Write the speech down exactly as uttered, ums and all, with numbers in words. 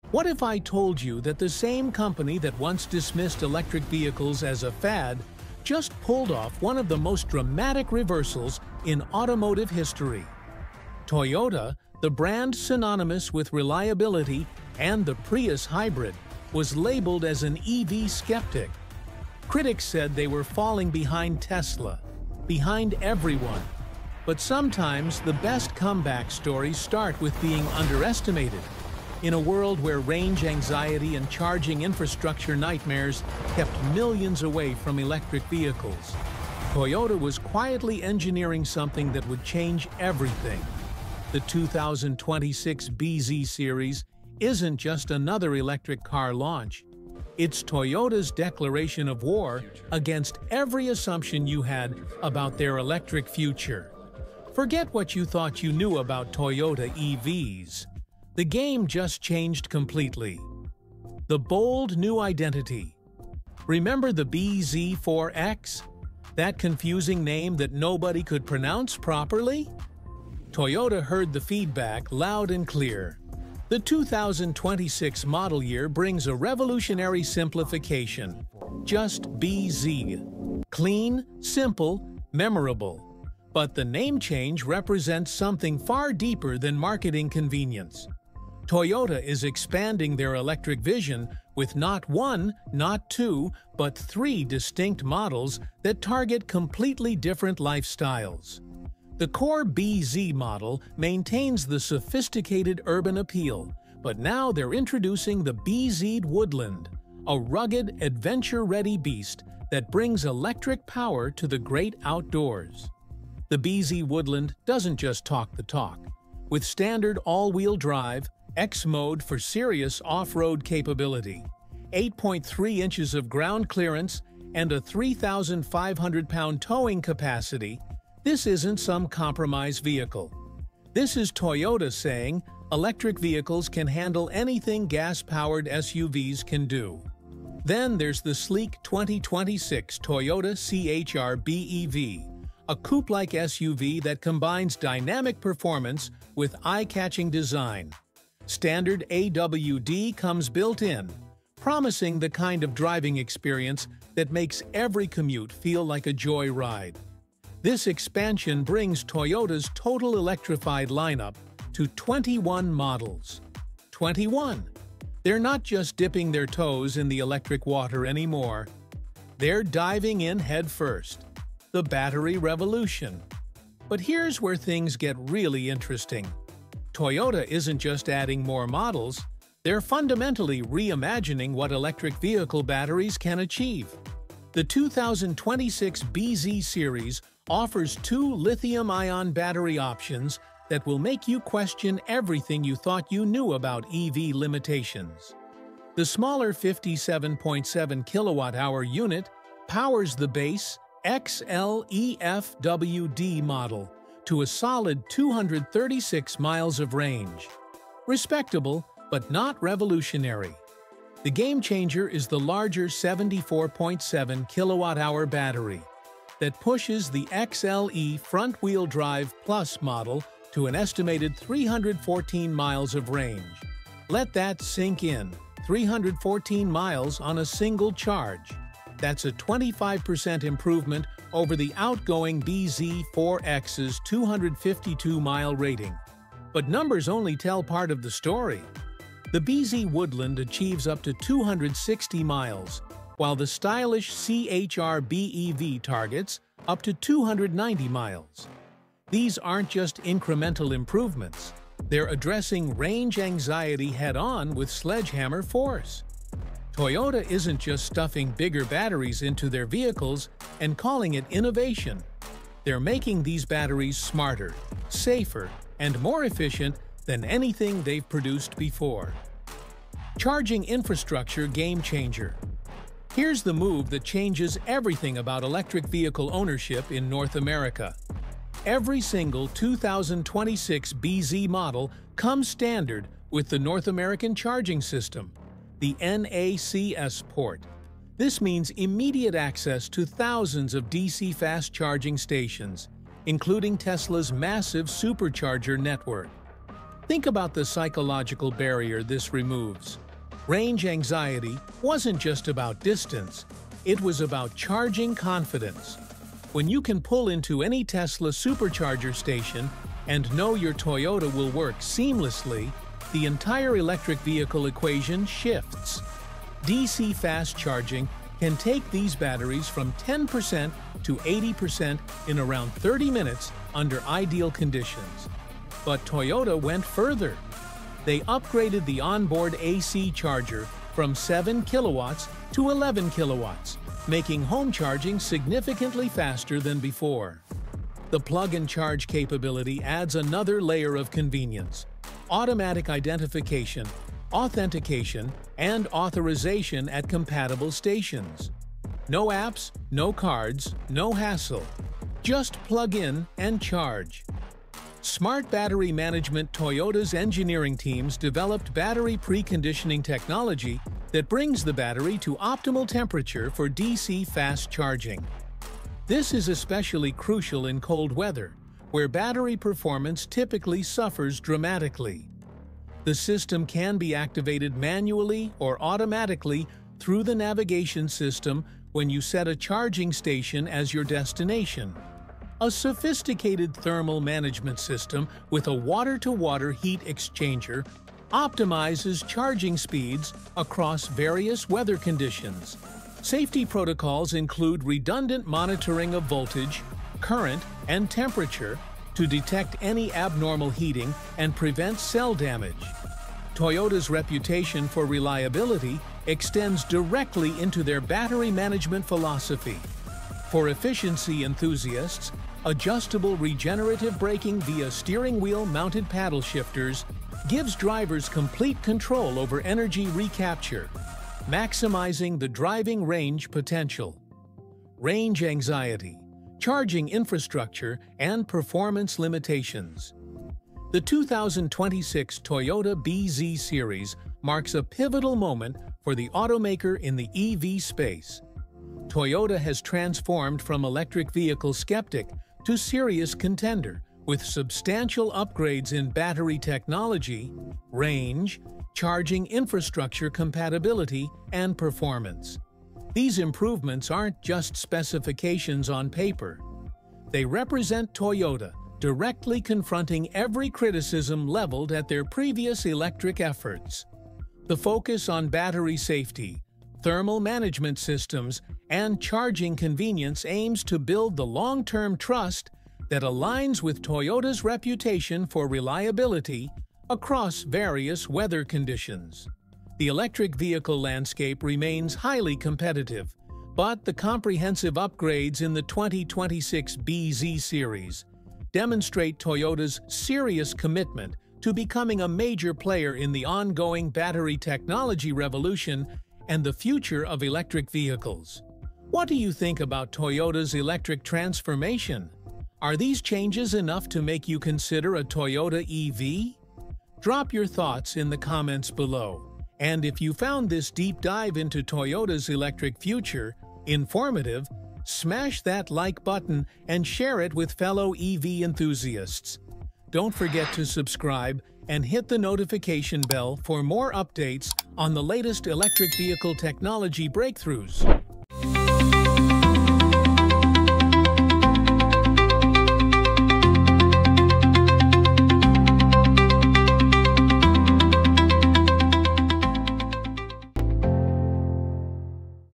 What if I told you that the same company that once dismissed electric vehicles as a fad just pulled off one of the most dramatic reversals in automotive history? Toyota, the brand synonymous with reliability and the Prius hybrid, was labeled as an E V skeptic. Critics said they were falling behind Tesla, behind everyone. But sometimes the best comeback stories start with being underestimated. In a world where range anxiety and charging infrastructure nightmares kept millions away from electric vehicles, Toyota was quietly engineering something that would change everything. The two thousand twenty-six B Z series isn't just another electric car launch. It's Toyota's declaration of war against every assumption you had about their electric future. Forget what you thought you knew about Toyota E Vs. The game just changed completely. The bold new identity. Remember the B Z four X? That confusing name that nobody could pronounce properly? Toyota heard the feedback loud and clear. The two thousand twenty-six model year brings a revolutionary simplification. Just B Z. Clean, simple, memorable. But the name change represents something far deeper than marketing convenience. Toyota is expanding their electric vision with not one, not two, but three distinct models that target completely different lifestyles. The core B Z model maintains the sophisticated urban appeal, but now they're introducing the B Z Woodland, a rugged, adventure-ready beast that brings electric power to the great outdoors. The B Z Woodland doesn't just talk the talk. With standard all-wheel drive, X mode for serious off-road capability, eight point three inches of ground clearance, and a three thousand five hundred pound towing capacity, this isn't some compromise vehicle. This is Toyota saying electric vehicles can handle anything gas-powered S U Vs can do. Then there's the sleek twenty twenty-six Toyota C H R B E V, a coupe-like S U V that combines dynamic performance with eye-catching design. Standard A W D comes built in, promising the kind of driving experience that makes every commute feel like a joyride. This expansion brings Toyota's total electrified lineup to twenty-one models. twenty-one! They're not just dipping their toes in the electric water anymore. They're diving in headfirst. The battery revolution. But here's where things get really interesting. Toyota isn't just adding more models, they're fundamentally reimagining what electric vehicle batteries can achieve. The two thousand twenty-six B Z series offers two lithium-ion battery options that will make you question everything you thought you knew about E V limitations. The smaller fifty-seven point seven kilowatt hour unit powers the base X L E F W D model to a solid two hundred thirty-six miles of range. Respectable, but not revolutionary. The game changer is the larger seventy-four point seven kilowatt hour battery that pushes the X L E front-wheel drive Plus model to an estimated three hundred fourteen miles of range. Let that sink in, three hundred fourteen miles on a single charge. That's a twenty-five percent improvement over the outgoing B Z four X's two hundred fifty-two mile rating. But numbers only tell part of the story. The B Z Woodland achieves up to two hundred sixty miles, while the stylish C H R B E V targets up to two hundred ninety miles. These aren't just incremental improvements. They're addressing range anxiety head-on with sledgehammer force. Toyota isn't just stuffing bigger batteries into their vehicles and calling it innovation. They're making these batteries smarter, safer, and more efficient than anything they've produced before. Charging infrastructure game changer. Here's the move that changes everything about electric vehicle ownership in North America. Every single two thousand twenty-six B Z model comes standard with the North American charging system, the N A C S port. This means immediate access to thousands of D C fast charging stations, including Tesla's massive supercharger network. Think about the psychological barrier this removes. Range anxiety wasn't just about distance, it was about charging confidence. When you can pull into any Tesla supercharger station and know your Toyota will work seamlessly, the entire electric vehicle equation shifts. D C fast charging can take these batteries from ten percent to eighty percent in around thirty minutes under ideal conditions. But Toyota went further. They upgraded the onboard A C charger from seven kilowatts to eleven kilowatts, making home charging significantly faster than before. The plug-and-charge capability adds another layer of convenience: automatic identification, authentication, and authorization at compatible stations. No apps, no cards, no hassle. Just plug in and charge. Smart battery management. Toyota's engineering teams developed battery preconditioning technology that brings the battery to optimal temperature for D C fast charging. This is especially crucial in cold weather, where battery performance typically suffers dramatically. The system can be activated manually or automatically through the navigation system when you set a charging station as your destination. A sophisticated thermal management system with a water-to-water heat exchanger optimizes charging speeds across various weather conditions. Safety protocols include redundant monitoring of voltage, current, and temperature to detect any abnormal heating and prevent cell damage. Toyota's reputation for reliability extends directly into their battery management philosophy. For efficiency enthusiasts, adjustable regenerative braking via steering wheel-mounted paddle shifters gives drivers complete control over energy recapture, maximizing the driving range potential. Range anxiety, charging infrastructure, and performance limitations. The two thousand twenty-six Toyota B Z series marks a pivotal moment for the automaker in the E V space. Toyota has transformed from electric vehicle skeptic to serious contender, with substantial upgrades in battery technology, range, charging infrastructure compatibility, and performance. These improvements aren't just specifications on paper. They represent Toyota directly confronting every criticism leveled at their previous electric efforts. The focus on battery safety, thermal management systems, and charging convenience aims to build the long-term trust that aligns with Toyota's reputation for reliability across various weather conditions. The electric vehicle landscape remains highly competitive, but the comprehensive upgrades in the twenty twenty-six B Z series demonstrate Toyota's serious commitment to becoming a major player in the ongoing battery technology revolution and the future of electric vehicles. What do you think about Toyota's electric transformation? Are these changes enough to make you consider a Toyota E V? Drop your thoughts in the comments below. And if you found this deep dive into Toyota's electric future informative, smash that like button and share it with fellow E V enthusiasts. Don't forget to subscribe and hit the notification bell for more updates on the latest electric vehicle technology breakthroughs.